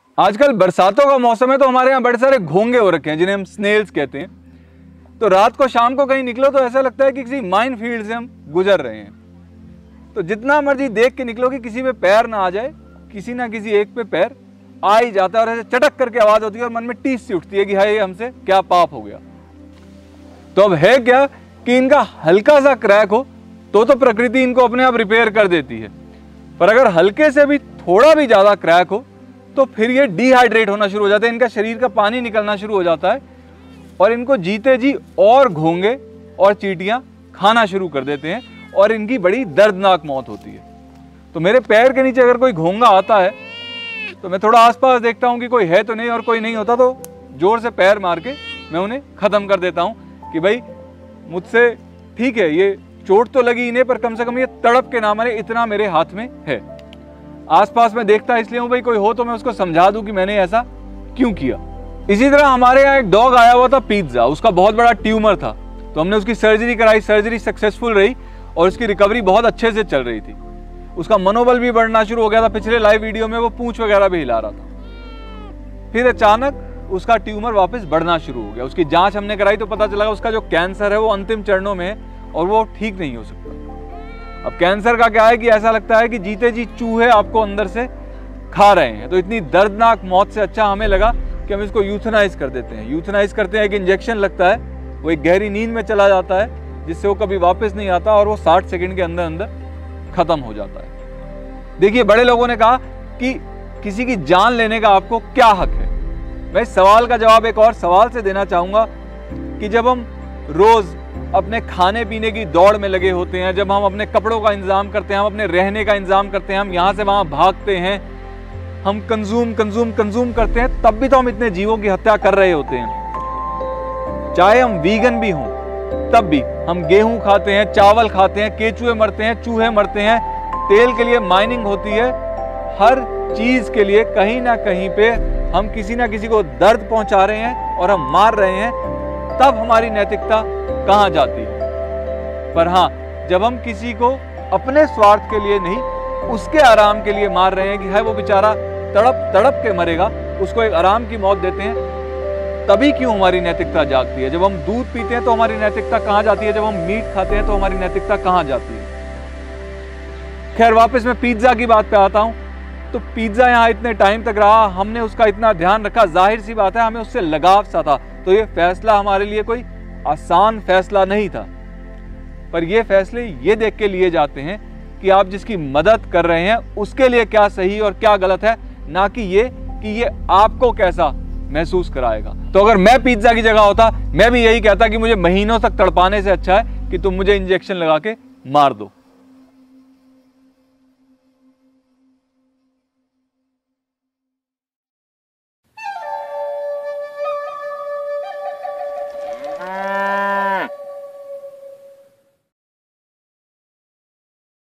आजकल बरसातों का मौसम है तो हमारे यहाँ बड़े सारे घोंगे हो रखे हैं जिन्हें हम स्नेल्स कहते हैं। तो रात को शाम को कहीं निकलो तो ऐसा लगता है कि किसी माइन फील्ड से हम गुजर रहे हैं। तो जितना मर्जी देख के निकलो कि किसी पे पैर ना आ जाए, किसी ना किसी एक पे पैर आ ही जाता है और ऐसे चटक करके आवाज होती है और मन में टीस सी उठती है कि हाय हमसे क्या पाप हो गया। तो अब है क्या कि इनका हल्का सा क्रैक हो तो प्रकृति इनको अपने आप रिपेयर कर देती है, पर अगर हल्के से भी थोड़ा भी ज्यादा क्रैक हो तो फिर ये डिहाइड्रेट होना शुरू हो जाता है, इनका शरीर का पानी निकलना शुरू हो जाता है और इनको जीते जी और घोंगे और चींटियां खाना शुरू कर देते हैं और इनकी बड़ी दर्दनाक मौत होती है। तो मेरे पैर के नीचे अगर कोई घोंगा आता है तो मैं थोड़ा आसपास देखता हूँ कि कोई है तो नहीं, और कोई नहीं होता तो जोर से पैर मार के मैं उन्हें खत्म कर देता हूँ कि भाई मुझसे ठीक है, ये चोट तो लगी इन्हें पर कम से कम ये तड़प के ना मरे, इतना मेरे हाथ में है। आसपास में देखता इसलिए हूँ भाई कोई हो तो मैं उसको समझा दूं कि मैंने ऐसा क्यों किया। इसी तरह हमारे यहाँ एक डॉग आया हुआ था पिज़्ज़ा, उसका बहुत बड़ा ट्यूमर था तो हमने उसकी सर्जरी कराई, सर्जरी सक्सेसफुल रही और उसकी रिकवरी बहुत अच्छे से चल रही थी। उसका मनोबल भी बढ़ना शुरू हो गया था, पिछले लाइव वीडियो में वो पूंछ वगैरह भी हिला रहा था। फिर अचानक उसका ट्यूमर वापस बढ़ना शुरू हो गया। उसकी जांच हमने कराई तो पता चला उसका जो कैंसर है वो अंतिम चरणों में है और वो ठीक नहीं हो सकता। अब कैंसर का क्या है कि ऐसा लगता है कि जीते जी चूहे आपको अंदर से खा रहे हैं। तो इतनी दर्दनाक मौत से अच्छा हमें लगा कि हम इसको यूथनाइज कर देते हैं। यूथनाइज करते हैं, एक इंजेक्शन लगता है, वो एक गहरी नींद में चला जाता है जिससे वो कभी वापस नहीं आता और वो 60 सेकंड के अंदर अंदर खत्म हो जाता है। देखिए, बड़े लोगों ने कहा कि किसी की जान लेने का आपको क्या हक है। मैं इस सवाल का जवाब एक और सवाल से देना चाहूंगा कि जब हम रोज अपने खाने पीने की दौड़ में लगे होते हैं, जब हम अपने कपड़ों का इंतजाम करते हैं, हम अपने रहने का इंतजाम करते हैं, हम यहाँ से वहाँ भागते हैं, हम कंज्यूम करते हैं, तब भी तो हम इतने जीवों की हत्या कर रहे होते हैं। चाहे हम वीगन भी हों तब भी हम गेहूं खाते हैं, चावल खाते हैं, केचुए मरते हैं, चूहे मरते हैं, तेल के लिए माइनिंग होती है। हर चीज के लिए कहीं ना कहीं पे हम किसी ना किसी को दर्द पहुंचा रहे हैं और हम मार रहे हैं। तब हमारी नैतिकता कहां जाती है। पर हां, जब हम किसी को अपने स्वार्थ के लिए नहीं, उसके आराम के लिए मार रहे हैं कि है वो बेचारा तड़प तड़प के मरेगा, उसको एक आराम की मौत देते हैं, तभी क्यों हमारी नैतिकता जागती है। जब हम दूध पीते हैं तो हमारी नैतिकता कहां जाती है, जब हम मीट खाते हैं तो हमारी नैतिकता कहां जाती है। खैर, वापस मैं पिज्जा की बात पे आता हूं। तो पिज्जा यहाँ इतने टाइम तक रहा, हमने उसका इतना ध्यान रखा, जाहिर सी बात है हमें उससे लगाव सा था। तो ये फैसला हमारे लिए कोई आसान फैसला नहीं था, पर ये फैसले ये देख के लिए जाते हैं कि आप जिसकी मदद कर रहे हैं उसके लिए क्या सही और क्या गलत है, ना कि ये आपको कैसा महसूस कराएगा। तो अगर मैं पिज्जा की जगह होता, मैं भी यही कहता कि मुझे महीनों तक तड़पाने से अच्छा है कि तुम मुझे इंजेक्शन लगा के मार दो।